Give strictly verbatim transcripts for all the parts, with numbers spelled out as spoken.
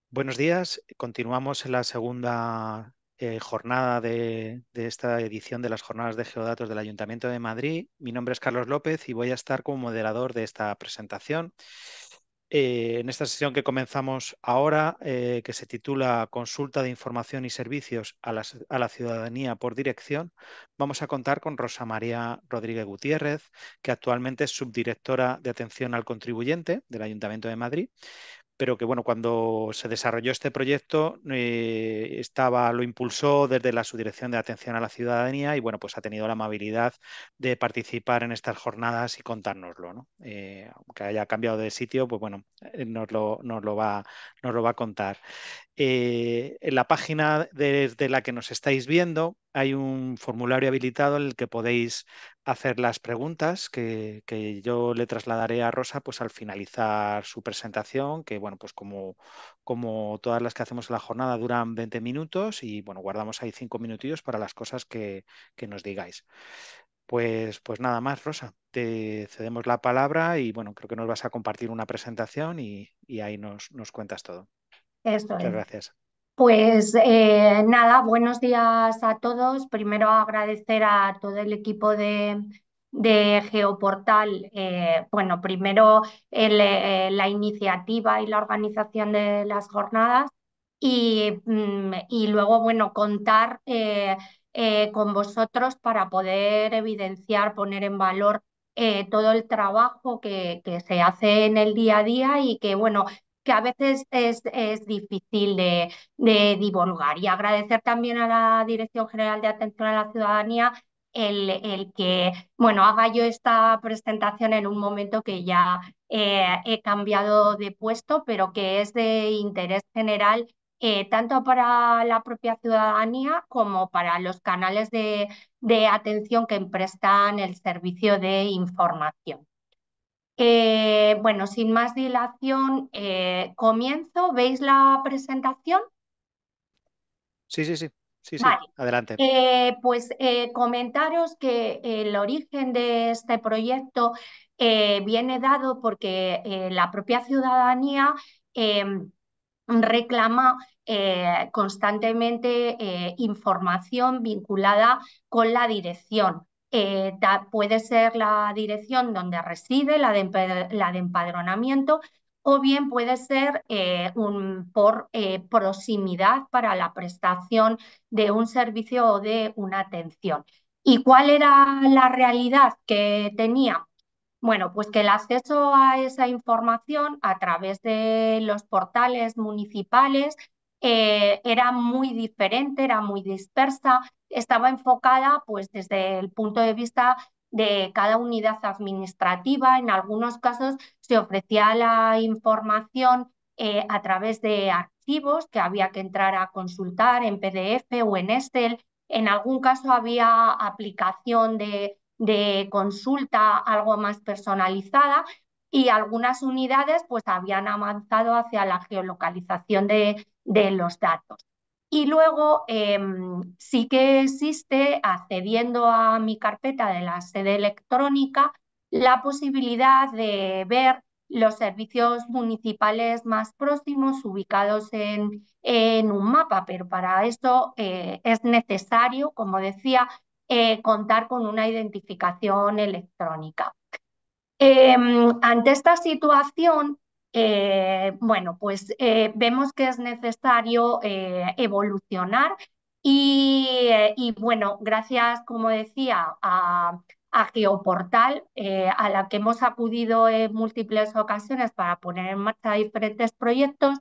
Buenos días. Continuamos en la segunda eh, jornada de, de esta edición de las Jornadas de Geodatos del Ayuntamiento de Madrid. Mi nombre es Carlos López y voy a estar como moderador de esta presentación. Eh, en esta sesión que comenzamos ahora, eh, que se titula Consulta de Información y Servicios a la, a la Ciudadanía por Dirección, vamos a contar con Rosa María Rodríguez Gutiérrez, que actualmente es subdirectora de Atención al Contribuyente del Ayuntamiento de Madrid, pero que bueno, cuando se desarrolló este proyecto eh, estaba, lo impulsó desde la Subdirección de Atención a la Ciudadanía y bueno, pues ha tenido la amabilidad de participar en estas jornadas y contárnoslo, ¿no? Eh, aunque haya cambiado de sitio, pues bueno, eh, nos lo, nos lo va, nos lo va a contar. Eh, en la página desde la que nos estáis viendo hay un formulario habilitado en el que podéis hacer las preguntas que, que yo le trasladaré a Rosa pues al finalizar su presentación, que bueno, pues como, como todas las que hacemos en la jornada duran veinte minutos y bueno, guardamos ahí cinco minutillos para las cosas que, que nos digáis. Pues, pues nada más, Rosa, te cedemos la palabra y bueno, creo que nos vas a compartir una presentación y, y ahí nos, nos cuentas todo. Eso Muchas es. gracias. Pues eh, nada, buenos días a todos. Primero agradecer a todo el equipo de, de Geoportal, eh, bueno, primero el, eh, la iniciativa y la organización de las jornadas y, mm, y luego, bueno, contar eh, eh, con vosotros para poder evidenciar, poner en valor eh, todo el trabajo que, que se hace en el día a día y que, bueno, que a veces es, es difícil de, de divulgar. Y agradecer también a la Dirección General de Atención a la Ciudadanía el, el que, bueno, haga yo esta presentación en un momento que ya eh, he cambiado de puesto, pero que es de interés general eh, tanto para la propia ciudadanía como para los canales de, de atención que prestan el servicio de información. Eh, bueno, sin más dilación, eh, comienzo. ¿Veis la presentación? Sí, sí, sí, sí, sí, Vale. adelante. Eh, pues eh, comentaros que el origen de este proyecto eh, viene dado porque eh, la propia ciudadanía eh, reclama eh, constantemente eh, información vinculada con la dirección. Eh, da, puede ser la dirección donde reside, la de, la de empadronamiento, o bien puede ser eh, un, por eh, proximidad para la prestación de un servicio o de una atención. ¿Y cuál era la realidad que tenía? Bueno, pues que el acceso a esa información a través de los portales municipales eh, era muy diferente, era muy dispersa, estaba enfocada pues desde el punto de vista de cada unidad administrativa. En algunos casos se ofrecía la información eh, a través de archivos que había que entrar a consultar en P D F o en Excel. En algún caso había aplicación de de consulta algo más personalizada y algunas unidades pues habían avanzado hacia la geolocalización de, de los datos. Y luego eh, sí que existe, accediendo a mi carpeta de la sede electrónica, la posibilidad de ver los servicios municipales más próximos ubicados en, en un mapa, pero para eso eh, es necesario, como decía, eh, contar con una identificación electrónica. Eh, ante esta situación, eh, bueno, pues eh, vemos que es necesario eh, evolucionar y, eh, y, bueno, gracias, como decía, a, a Geoportal, eh, a la que hemos acudido en múltiples ocasiones para poner en marcha diferentes proyectos,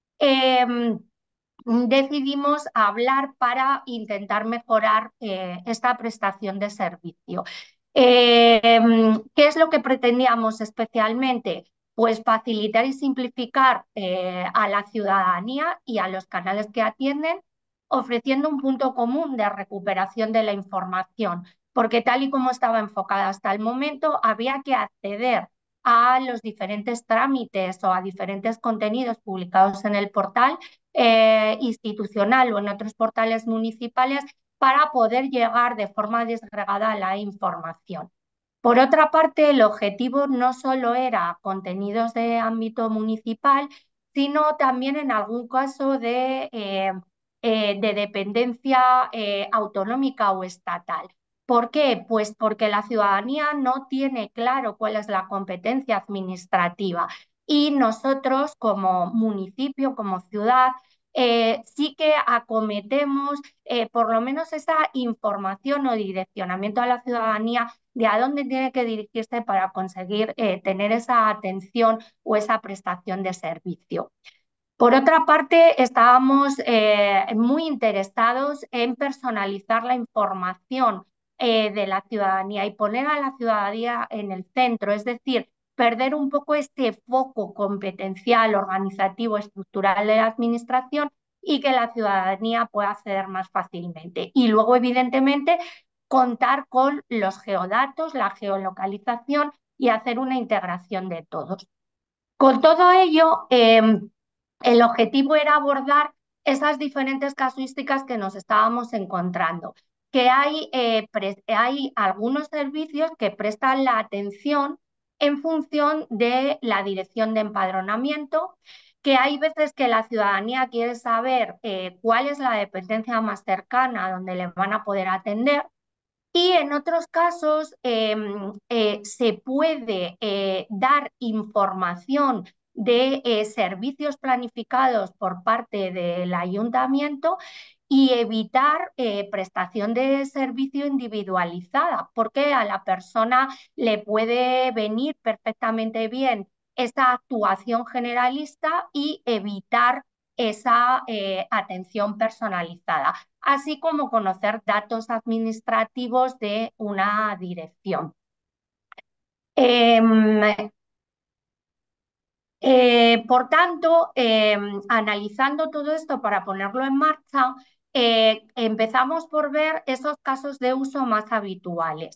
eh, decidimos hablar para intentar mejorar eh, esta prestación de servicio. Eh, ¿Qué es lo que pretendíamos especialmente? Pues facilitar y simplificar eh, a la ciudadanía y a los canales que atienden, ofreciendo un punto común de recuperación de la información, porque tal y como estaba enfocada hasta el momento, había que acceder a los diferentes trámites o a diferentes contenidos publicados en el portal eh, institucional o en otros portales municipales para poder llegar de forma disgregada a la información. Por otra parte, el objetivo no solo era contenidos de ámbito municipal, sino también en algún caso de, eh, eh, de dependencia eh, autonómica o estatal. ¿Por qué? Pues porque la ciudadanía no tiene claro cuál es la competencia administrativa y nosotros como municipio, como ciudad, eh, sí que acometemos eh, por lo menos esa información o direccionamiento a la ciudadanía de a dónde tiene que dirigirse para conseguir eh, tener esa atención o esa prestación de servicio. Por otra parte, estábamos eh, muy interesados en personalizar la información eh, de la ciudadanía y poner a la ciudadanía en el centro, es decir, perder un poco este foco competencial, organizativo, estructural de la administración y que la ciudadanía pueda acceder más fácilmente. Y luego, evidentemente, contar con los geodatos, la geolocalización y hacer una integración de todos. Con todo ello, eh, el objetivo era abordar esas diferentes casuísticas que nos estábamos encontrando, que hay, eh, hay algunos servicios que prestan la atención en función de la dirección de empadronamiento, que hay veces que la ciudadanía quiere saber eh, cuál es la dependencia más cercana donde le van a poder atender. Y en otros casos eh, eh, se puede eh, dar información de eh, servicios planificados por parte del ayuntamiento y evitar eh, prestación de servicio individualizada, porque a la persona le puede venir perfectamente bien esa actuación generalista y evitar esa eh, atención personalizada, así como conocer datos administrativos de una dirección. Eh, eh, por tanto, eh, analizando todo esto para ponerlo en marcha, eh, empezamos por ver esos casos de uso más habituales.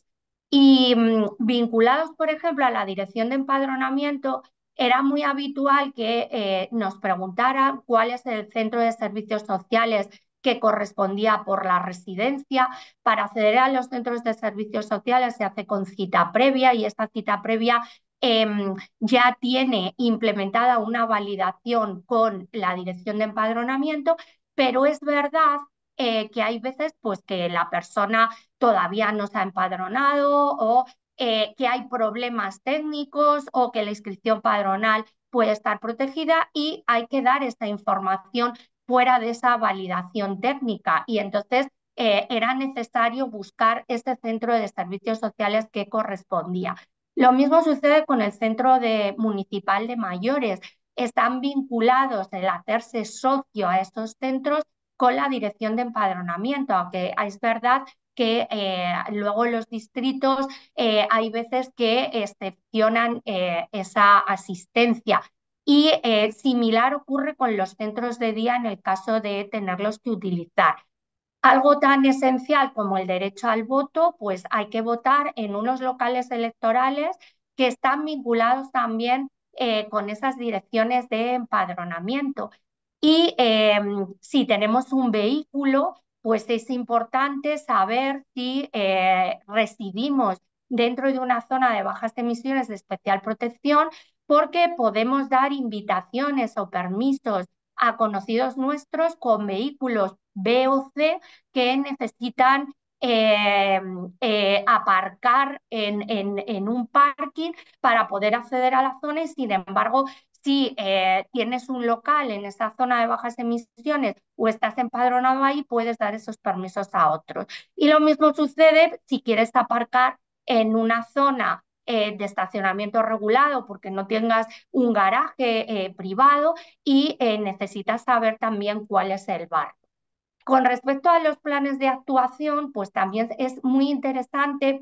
Y mm, vinculados, por ejemplo, a la dirección de empadronamiento, era muy habitual que eh, nos preguntaran cuál es el centro de servicios sociales que correspondía por la residencia. Para acceder a los centros de servicios sociales se hace con cita previa y esta cita previa eh, ya tiene implementada una validación con la dirección de empadronamiento, pero es verdad eh, que hay veces pues, que la persona todavía no se ha empadronado o eh, que hay problemas técnicos o que la inscripción padronal puede estar protegida y hay que dar esta información fuera de esa validación técnica. Y entonces eh, era necesario buscar ese centro de servicios sociales que correspondía. Lo mismo sucede con el Centro de, Municipal de Mayores. Están vinculados el hacerse socio a estos centros con la dirección de empadronamiento, aunque es verdad que eh, luego los distritos eh, hay veces que excepcionan eh, esa asistencia. Y eh, similar ocurre con los centros de día en el caso de tenerlos que utilizar. Algo tan esencial como el derecho al voto, pues hay que votar en unos locales electorales que están vinculados también eh, con esas direcciones de empadronamiento. Y eh, si tenemos un vehículo, pues es importante saber si eh, residimos dentro de una zona de bajas emisiones de especial protección, porque podemos dar invitaciones o permisos a conocidos nuestros con vehículos B o C que necesitan eh, eh, aparcar en, en, en, un parking para poder acceder a la zona y, sin embargo, si eh, tienes un local en esa zona de bajas emisiones o estás empadronado ahí, puedes dar esos permisos a otros. Y lo mismo sucede si quieres aparcar en una zona eh, de estacionamiento regulado porque no tengas un garaje eh, privado y eh, necesitas saber también cuál es el barrio. Con respecto a los planes de actuación, pues también es muy interesante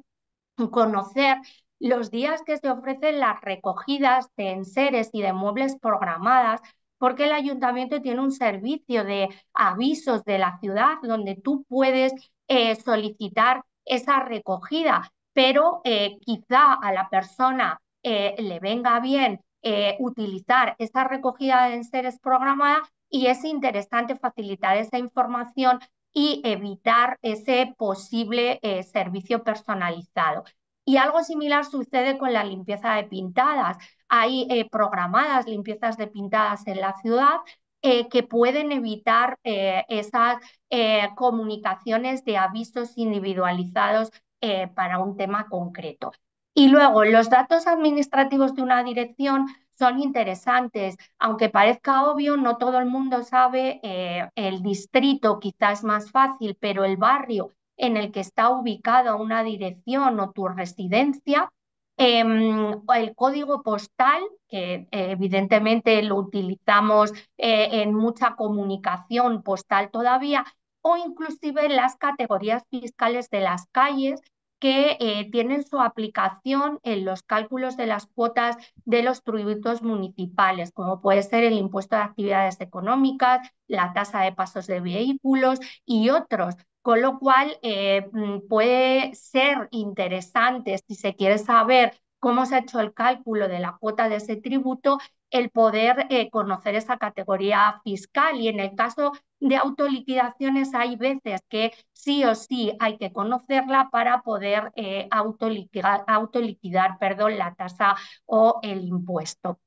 conocer los días que se ofrecen las recogidas de enseres y de muebles programadas, porque el ayuntamiento tiene un servicio de avisos de la ciudad donde tú puedes eh, solicitar esa recogida, pero eh, quizá a la persona eh, le venga bien eh, utilizar esa recogida de enseres programada y es interesante facilitar esa información y evitar ese posible eh, servicio personalizado. Y algo similar sucede con la limpieza de pintadas. Hay eh, programadas limpiezas de pintadas en la ciudad eh, que pueden evitar eh, esas eh, comunicaciones de avisos individualizados eh, para un tema concreto. Y luego, los datos administrativos de una dirección son interesantes. Aunque parezca obvio, no todo el mundo sabe eh, el distrito, quizás es más fácil, pero el barrio en el que está ubicada una dirección o tu residencia, eh, el código postal, que eh, evidentemente lo utilizamos eh, en mucha comunicación postal todavía, o inclusive las categorías fiscales de las calles que eh, tienen su aplicación en los cálculos de las cuotas de los tributos municipales, como puede ser el impuesto de actividades económicas, la tasa de pasos de vehículos y otros. Con lo cual, eh, puede ser interesante, si se quiere saber cómo se ha hecho el cálculo de la cuota de ese tributo, el poder eh, conocer esa categoría fiscal. Y en el caso de autoliquidaciones hay veces que sí o sí hay que conocerla para poder eh, autoliquidar, autoliquidar perdón, la tasa o el impuesto.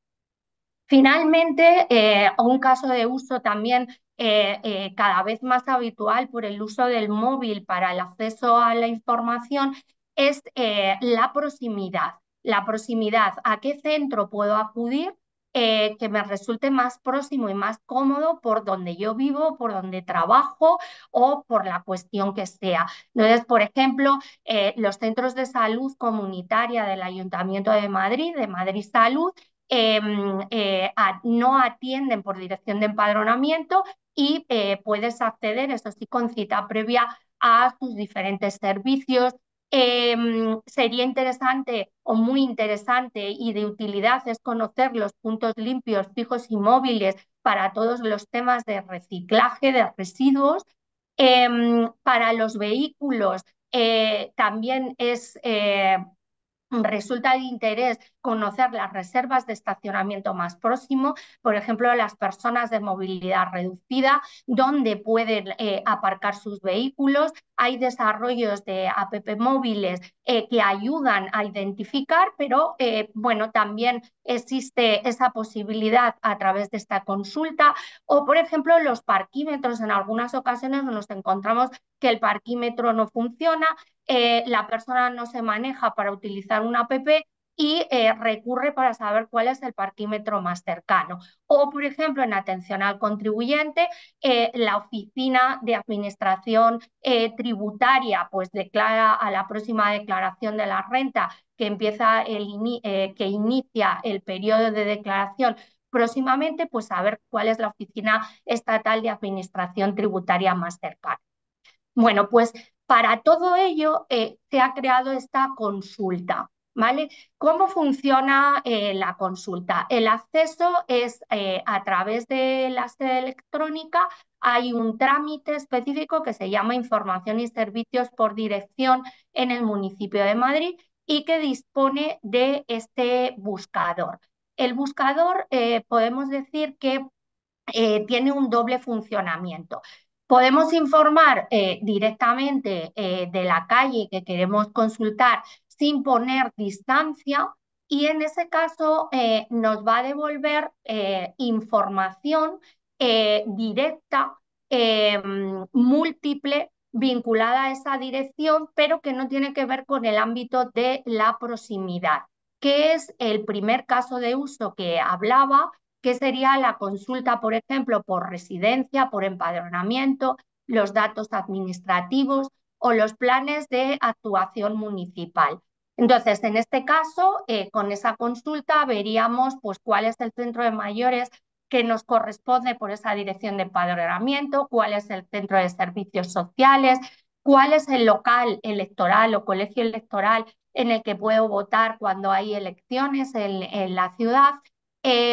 Finalmente, eh, un caso de uso también eh, eh, cada vez más habitual por el uso del móvil para el acceso a la información es eh, la proximidad. La proximidad, ¿a qué centro puedo acudir eh, que me resulte más próximo y más cómodo por donde yo vivo, por donde trabajo o por la cuestión que sea? Entonces, por ejemplo, eh, los centros de salud comunitaria del Ayuntamiento de Madrid, de Madrid Salud, eh, eh, a, no atienden por dirección de empadronamiento y eh, puedes acceder, eso sí, con cita previa a sus diferentes servicios. Eh, sería interesante o muy interesante y de utilidad es conocer los puntos limpios, fijos y móviles para todos los temas de reciclaje de residuos. Eh, para los vehículos eh, también es eh, resulta de interés conocer las reservas de estacionamiento más próximo, por ejemplo, las personas de movilidad reducida, dónde pueden eh, aparcar sus vehículos. Hay desarrollos de app móviles eh, que ayudan a identificar, pero eh, bueno, también existe esa posibilidad a través de esta consulta. O, por ejemplo, los parquímetros. En algunas ocasiones nos encontramos que el parquímetro no funciona, eh, la persona no se maneja para utilizar una app y eh, recurre para saber cuál es el parquímetro más cercano. O, por ejemplo, en atención al contribuyente, eh, la oficina de administración eh, tributaria pues declara a la próxima declaración de la renta que empieza el eh, que inicia el periodo de declaración próximamente, pues saber cuál es la oficina estatal de administración tributaria más cercana. Bueno, pues para todo ello eh, se ha creado esta consulta, ¿vale? ¿Cómo funciona eh, la consulta? El acceso es eh, a través de la sede electrónica. Hay un trámite específico que se llama Información y Servicios por Dirección en el municipio de Madrid y que dispone de este buscador. El buscador eh, podemos decir que eh, tiene un doble funcionamiento. Podemos informar eh, directamente eh, de la calle que queremos consultar sin poner distancia y en ese caso eh, nos va a devolver eh, información eh, directa, eh, múltiple, vinculada a esa dirección, pero que no tiene que ver con el ámbito de la proximidad, que es el primer caso de uso que hablaba, que sería la consulta, por ejemplo, por residencia, por empadronamiento, los datos administrativos o los planes de actuación municipal. Entonces, en este caso, eh, con esa consulta veríamos pues, cuál es el centro de mayores que nos corresponde por esa dirección de empadronamiento, cuál es el centro de servicios sociales, cuál es el local electoral o colegio electoral en el que puedo votar cuando hay elecciones en, en la ciudad. Eh,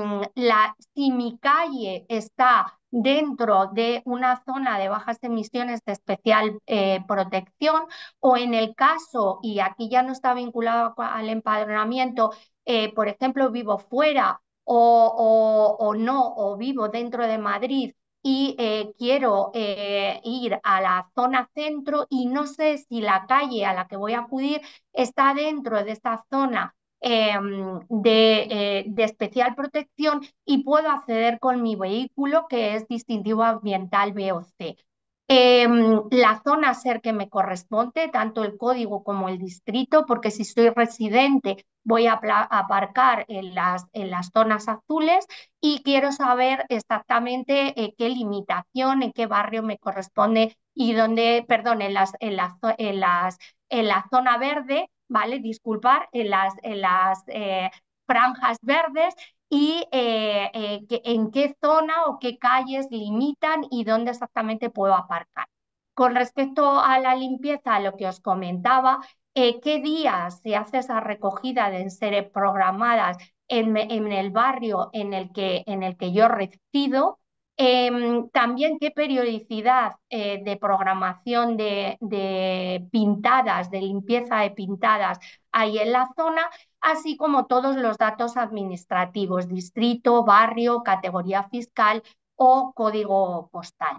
la, si mi calle está dentro de una zona de bajas emisiones de especial eh, protección o en el caso, y aquí ya no está vinculado al empadronamiento, eh, por ejemplo, vivo fuera o, o, o no, o vivo dentro de Madrid y eh, quiero eh, ir a la zona centro y no sé si la calle a la que voy a acudir está dentro de esta zona eh, de, eh, de especial protección y puedo acceder con mi vehículo, que es distintivo ambiental B O C. Eh, la zona SER que me corresponde, tanto el código como el distrito, porque si soy residente voy a aparcar en las, en las zonas azules y quiero saber exactamente eh, qué limitación, en qué barrio me corresponde y dónde, perdón, en, las, en, las, en, las, en la zona verde, ¿vale? Disculpar, en las, en las eh, franjas verdes y eh, eh, que, en qué zona o qué calles limitan y dónde exactamente puedo aparcar. Con respecto a la limpieza, lo que os comentaba, eh, qué días se hace esa recogida de enseres programadas en, en, el barrio en el que, en el que yo resido, eh, también qué periodicidad eh, de programación de, de pintadas, de limpieza de pintadas hay en la zona, así como todos los datos administrativos, distrito, barrio, categoría fiscal o código postal.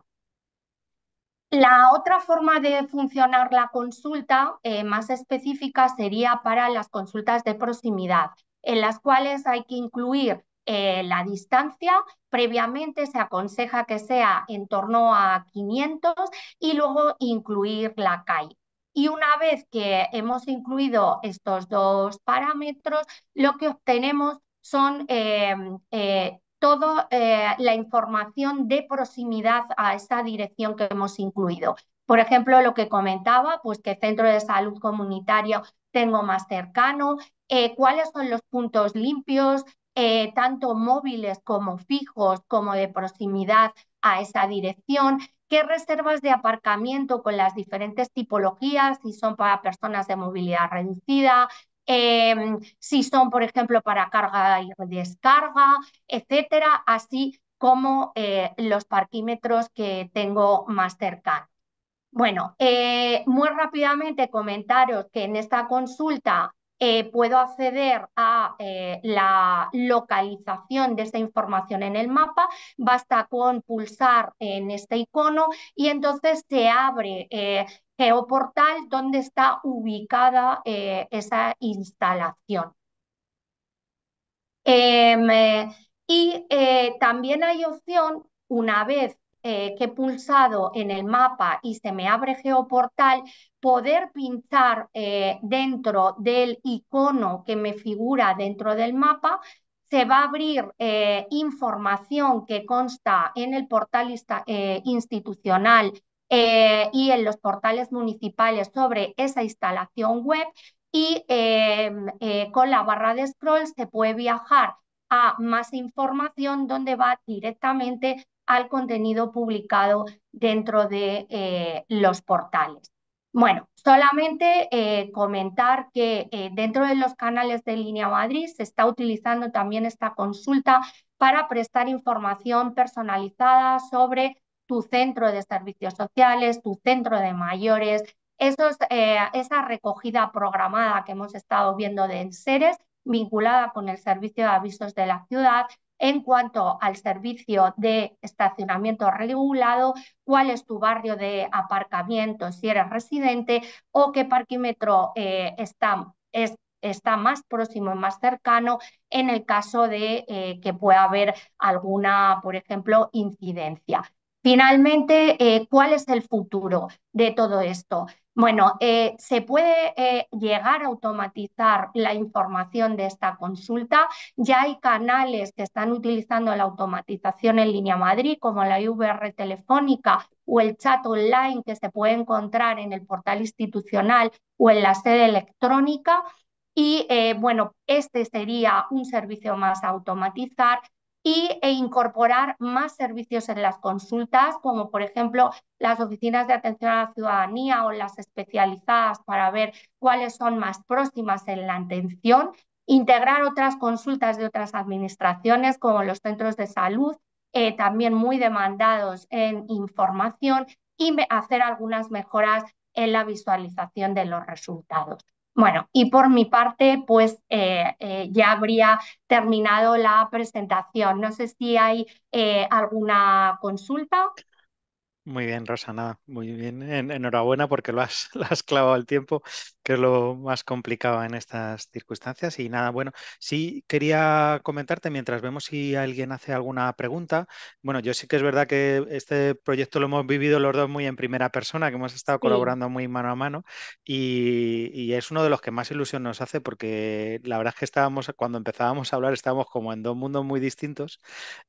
La otra forma de funcionar la consulta eh, más específica sería para las consultas de proximidad, en las cuales hay que incluir eh, la distancia. Previamente se aconseja que sea en torno a quinientos y luego incluir la calle. Y una vez que hemos incluido estos dos parámetros, lo que obtenemos son eh, eh, toda eh, la información de proximidad a esa dirección que hemos incluido. Por ejemplo, lo que comentaba, pues qué centro de salud comunitario tengo más cercano, eh, cuáles son los puntos limpios, eh, tanto móviles como fijos, como de proximidad a esa dirección, qué reservas de aparcamiento con las diferentes tipologías, si son para personas de movilidad reducida, eh, si son, por ejemplo, para carga y descarga, etcétera, así como eh, los parquímetros que tengo más cercanos. Bueno, eh, muy rápidamente comentaros que en esta consulta eh, puedo acceder a eh, la localización de esta información en el mapa, basta con pulsar en este icono y entonces se abre eh, Geoportal donde está ubicada eh, esa instalación. Eh, y eh, también hay opción, una vez eh, que he pulsado en el mapa y se me abre Geoportal, poder pinchar eh, dentro del icono que me figura dentro del mapa. Se va a abrir eh, información que consta en el portal eh, institucional eh, y en los portales municipales sobre esa instalación web y eh, eh, con la barra de scroll se puede viajar a más información donde va directamente al contenido publicado dentro de eh, los portales. Bueno, solamente eh, comentar que eh, dentro de los canales de Línea Madrid se está utilizando también esta consulta para prestar información personalizada sobre tu centro de servicios sociales, tu centro de mayores, esos, eh, esa recogida programada que hemos estado viendo de enseres vinculada con el servicio de avisos de la ciudad. En cuanto al servicio de estacionamiento regulado, cuál es tu barrio de aparcamiento si eres residente o qué parquímetro eh, está, es, está más próximo y más cercano en el caso de eh, que pueda haber alguna, por ejemplo, incidencia. Finalmente, eh, ¿cuál es el futuro de todo esto? Bueno, eh, se puede eh, llegar a automatizar la información de esta consulta. Ya hay canales que están utilizando la automatización en Línea Madrid, como la I V R telefónica o el chat online que se puede encontrar en el portal institucional o en la sede electrónica. Y eh, bueno, este sería un servicio más a automatizar y, e incorporar más servicios en las consultas, como por ejemplo las oficinas de atención a la ciudadanía o las especializadas para ver cuáles son más próximas en la atención, integrar otras consultas de otras administraciones como los centros de salud, eh, también muy demandados en información y hacer algunas mejoras en la visualización de los resultados. Bueno, y por mi parte, pues eh, eh, ya habría terminado la presentación. No sé si hay eh, alguna consulta. Muy bien, Rosa, nada, muy bien. En- enhorabuena porque lo has, lo has clavado al tiempo, que es lo más complicado en estas circunstancias. Y nada, bueno, sí quería comentarte mientras vemos si alguien hace alguna pregunta. Bueno, yo sí que es verdad que este proyecto lo hemos vivido los dos muy en primera persona, que hemos estado Sí. colaborando muy mano a mano y, y es uno de los que más ilusión nos hace porque la verdad es que estábamos, cuando empezábamos a hablar, estábamos como en dos mundos muy distintos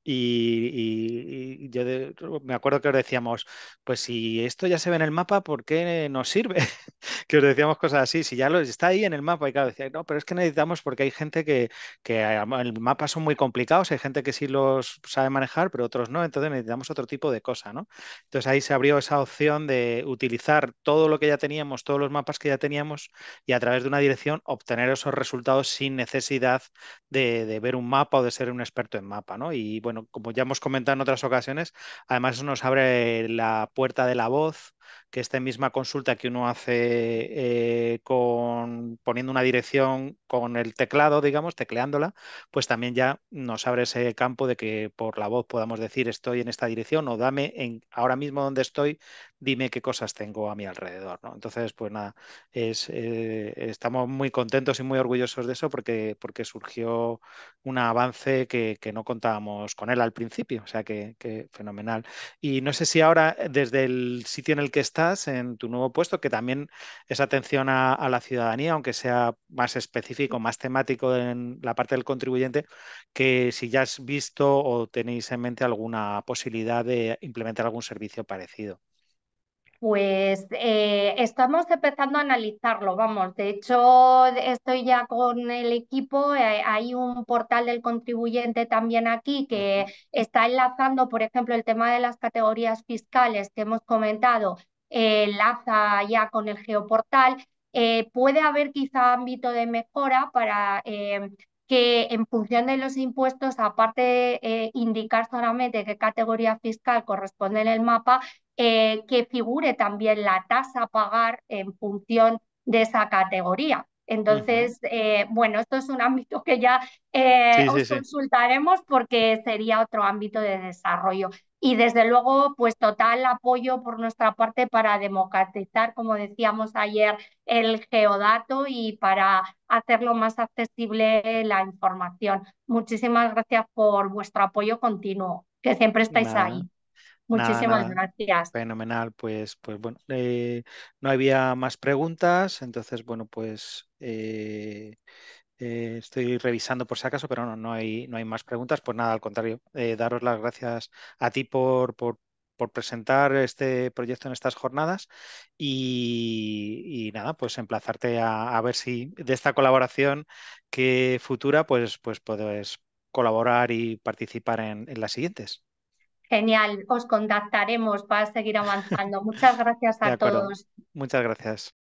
y, y- y yo de- me acuerdo que os decíamos, pues si esto ya se ve en el mapa, ¿por qué nos sirve? Que os decíamos cosas así, si ya lo está ahí en el mapa, y claro, decía, no, pero es que necesitamos porque hay gente que, que a- el mapa son muy complicados, hay gente que sí los sabe manejar, pero otros no, entonces necesitamos otro tipo de cosa, ¿no? Entonces ahí se abrió esa opción de utilizar todo lo que ya teníamos, todos los mapas que ya teníamos, y a través de una dirección obtener esos resultados sin necesidad de, de ver un mapa o de ser un experto en mapa, ¿no? Y bueno, como ya hemos comentado en otras ocasiones, además eso nos abre la puerta de la voz, que esta misma consulta que uno hace eh, con, poniendo una dirección con el teclado, digamos, tecleándola, pues también ya nos abre ese campo de que por la voz podamos decir estoy en esta dirección o dame en, ahora mismo donde estoy, dime qué cosas tengo a mi alrededor, ¿no? Entonces, pues nada, es, eh, estamos muy contentos y muy orgullosos de eso porque, porque surgió un avance que, que no contábamos con él al principio, o sea que, que fenomenal. Y no sé si ahora, eh, desde el sitio en el que estás, en tu nuevo puesto, que también es atención a, a la ciudadanía, aunque sea más específico, más temático en la parte del contribuyente, que si ya has visto o tenéis en mente alguna posibilidad de implementar algún servicio parecido. Pues eh, estamos empezando a analizarlo, vamos. De hecho, estoy ya con el equipo. eh, hay un portal del contribuyente también aquí que Ujú, está enlazando, por ejemplo, el tema de las categorías fiscales que hemos comentado, eh, enlaza ya con el geoportal. Eh, puede haber quizá ámbito de mejora para eh, que en función de los impuestos, aparte de eh, indicar solamente qué categoría fiscal corresponde en el mapa, eh, que figure también la tasa a pagar en función de esa categoría. ujú. Entonces, eh, bueno, esto es un ámbito que ya eh, Sí, sí, os sí. consultaremos porque sería otro ámbito de desarrollo. Y desde luego, pues total apoyo por nuestra parte para democratizar, como decíamos ayer, el geodato y para hacerlo más accesible la información. Muchísimas gracias por vuestro apoyo continuo, que siempre estáis Nada, ahí. nada, Muchísimas nada. gracias. Fenomenal, pues, pues bueno, eh, no había más preguntas, entonces, bueno, pues eh, eh, estoy revisando por si acaso, pero no, no hay, no hay más preguntas. Pues nada, al contrario, eh, daros las gracias a ti por, por, por presentar este proyecto en estas jornadas y, y nada, pues emplazarte a, a ver si de esta colaboración que futura, pues, pues puedes colaborar y participar en en las siguientes. Genial, os contactaremos para seguir avanzando. Muchas gracias De a acuerdo. todos. Muchas gracias.